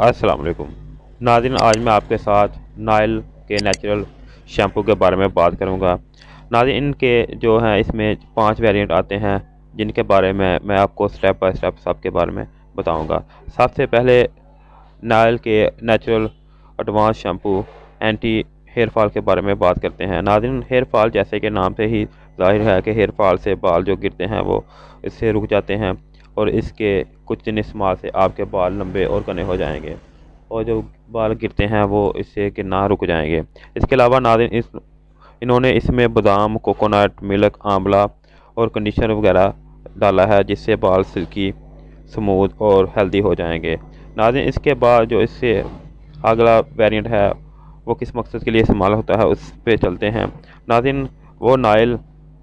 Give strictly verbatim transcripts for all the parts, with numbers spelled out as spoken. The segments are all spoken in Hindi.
अस्सलाम वालेकुम नाज़रीन, आज मैं आपके साथ नाइल के नेचुरल शैम्पू के बारे में बात करूंगा। नाज़रीन, इनके जो हैं इसमें पांच वेरिएंट आते हैं जिनके बारे में मैं आपको स्टेप बाय स्टेप सबके बारे में बताऊंगा। सबसे पहले नाइल के natural advance shampoo anti hair fall के बारे में बात करते हैं। नाज़रीन, हेयर फॉल जैसे कि नाम से ही जाहिर है कि हेयर फॉल से बाल जो गिरते हैं वो इससे रुक जाते हैं और इसके कुछ दिन इस्तेमाल से आपके बाल लंबे और घने हो जाएंगे और जो बाल गिरते हैं वो इससे गिरना रुक जाएंगे। इसके अलावा नाज़रीन, इस इन्होंने इसमें बादाम, कोकोनट मिल्क, आंवला और कंडीशनर वगैरह डाला है जिससे बाल सिल्की, स्मूथ और हेल्दी हो जाएंगे। नाज़रीन, इसके बाद जो इससे अगला वेरिएंट है वो किस मकसद के लिए इस्तेमाल होता है उस पर चलते हैं। नाज़रीन, वो Nyle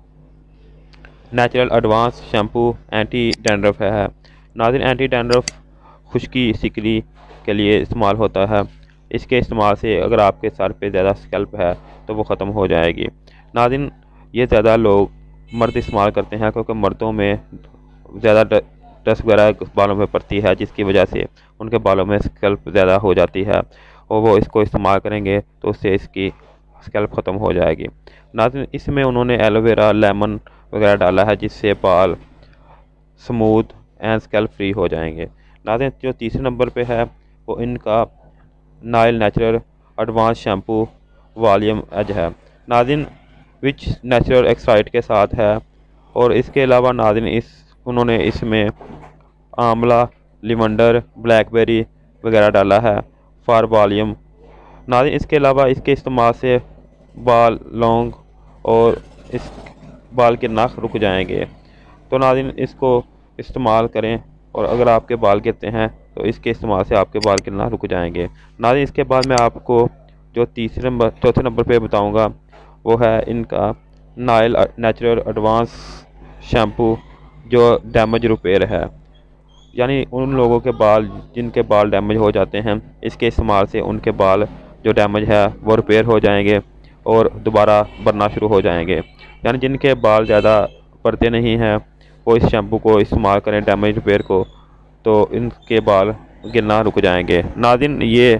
natural advance shampoo anti dandruff है। नाज़रीन, एंटी डैंड्रफ खुश्की सिकली के लिए इस्तेमाल होता है। इसके इस्तेमाल से अगर आपके सर पे ज़्यादा स्कैल्प है तो वो ख़त्म हो जाएगी। नाज़रीन, ये ज़्यादा लोग मर्द इस्तेमाल करते हैं क्योंकि मर्दों में ज़्यादा डस्ट वगैरह बालों में पड़ती है जिसकी वजह से उनके बालों में स्कैल्प ज़्यादा हो जाती है और वो इसको इस्तेमाल करेंगे तो उससे इसकी स्कैल्प ख़त्म हो जाएगी। नाज़रीन, इसमें उन्होंने एलोवेरा, लेमन वगैरह डाला है जिससे बाल स्मूथ एंड स्कैल्प फ्री हो जाएंगे। नाज़रीन, जो तीसरे नंबर पे है वो इनका Nyle natural advance shampoo volume edge है। नाज़रीन, विच नेचुरल एक्साइड के साथ है और इसके अलावा नाज़रीन इस उन्होंने इसमें आंवला, लिवंडर, ब्लैकबेरी वगैरह डाला है फॉर वॉल्यूम। नाज़रीन, इसके अलावा इसके इस्तेमाल से बाल लॉन्ग और इस बाल के नख रुक जाएंगे। तो नाज़रीन, इसको इस्तेमाल करें और अगर आपके बाल गिरते हैं तो इसके इस्तेमाल से आपके बाल गिरना रुक जाएंगे। नाज़रीन, इसके बाद मैं आपको जो तीसरे नंबर चौथे नंबर पे बताऊंगा वो है इनका नाइल नेचुरल एडवांस शैम्पू जो डैमेज रिपेयर है। यानी उन लोगों के बाल जिनके बाल डैमेज हो जाते हैं, इसके इस्तेमाल से उनके बाल जो डैमेज है वो रिपेयर हो जाएंगे और दोबारा बनना शुरू हो जाएंगे। यानी जिनके बाल ज़्यादा पड़ते नहीं हैं वो इस शैम्पू को इस्तेमाल करें डैमेज रिपेयर को, तो इनके बाल गिरना रुक जाएंगे। नाज़रीन, ये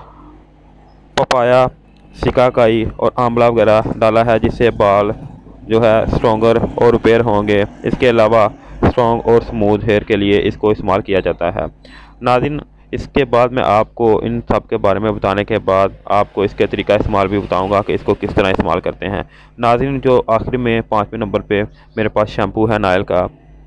पपाया, शिकाकाई और आंवला वगैरह डाला है जिससे बाल जो है स्ट्रॉन्गर और रिपेयर होंगे। इसके अलावा स्ट्रॉन्ग और स्मूथ हेयर के लिए इसको इस्तेमाल किया जाता है। नाज़रीन, इसके बाद मैं आपको इन सब के बारे में बताने के बाद आपको इसके तरीका इस्तेमाल भी बताऊंगा कि इसको किस तरह इस्तेमाल करते हैं। नाज़रीन, जो आखिरी में पाँचवें नंबर पे मेरे पास शैम्पू है नाइल का,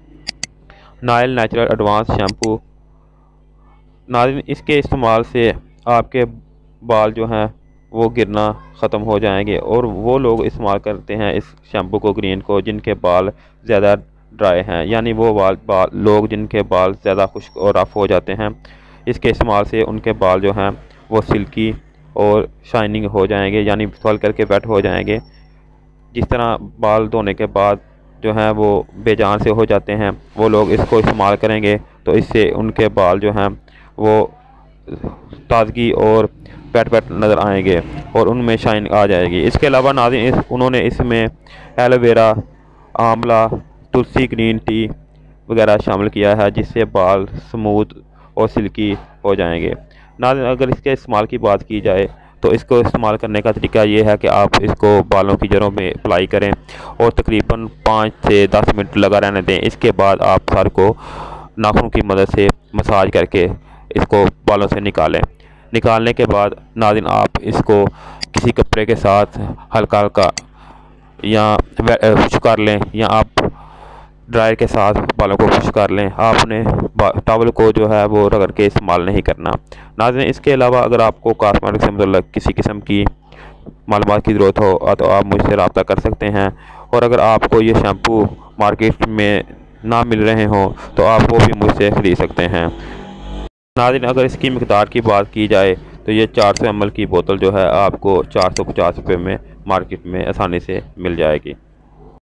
नाइल नेचुरल एडवांस शैम्पू। नाज़रीन, इसके इस्तेमाल से आपके बाल जो हैं वो गिरना ख़त्म हो जाएंगे और वो लोग इस्तेमाल करते हैं इस शैम्पू को, ग्रीन को, जिनके बाल ज़्यादा ड्राई हैं। यानी वो बाल, बाल लोग जिनके बाल ज़्यादा खुश्क और रफ़ हो जाते हैं, इसके इस्तेमाल से उनके बाल जो हैं वो सिल्की और शाइनिंग हो जाएंगे, यानी फल करके वेट हो जाएंगे। जिस तरह बाल धोने के बाद जो हैं वो बेजान से हो जाते हैं, वो लोग इसको इस्तेमाल करेंगे तो इससे उनके बाल जो हैं वो ताज़गी और वेट वेट नज़र आएंगे और उनमें शाइन आ जाएगी। इसके अलावा नाज़रीन, इस उन्होंने इसमें एलोवेरा, आंवला, तुलसी ग्रीन टी वगैरह शामिल किया है जिससे बाल स्मूथ और सिल्की हो जाएंगे। नाज़रीन, अगर इसके इस्तेमाल की बात की जाए तो इसको इस्तेमाल करने का तरीका ये है कि आप इसको बालों की जड़ों में अप्लाई करें और तकरीबन पाँच से दस मिनट लगा रहने दें। इसके बाद आप सर को नाखून की मदद से मसाज करके इसको बालों से निकालें। निकालने के बाद नाज़रीन, आप इसको किसी कपड़े के साथ हल्का हल्का या खुश कर लें या आप ड्रायर के साथ बालों को खुश कर लें। आपने टॉवल को जो है वो रगड़ के इस्तेमाल नहीं करना। नाज़रीन, इसके अलावा अगर आपको कॉस्मेटिक से मतलब किसी किस्म की मालूमात की ज़रूरत हो तो आप मुझसे रब्ता कर सकते हैं और अगर आपको ये शैम्पू मार्केट में ना मिल रहे हों तो आप वो भी मुझसे ख़रीद सकते हैं। नाज़रीन, अगर इसकी मिक़दार की बात की जाए तो ये चार सौ एम एल की बोतल जो है आपको चार सौ पचास रुपये में मार्केट में आसानी से मिल जाएगी।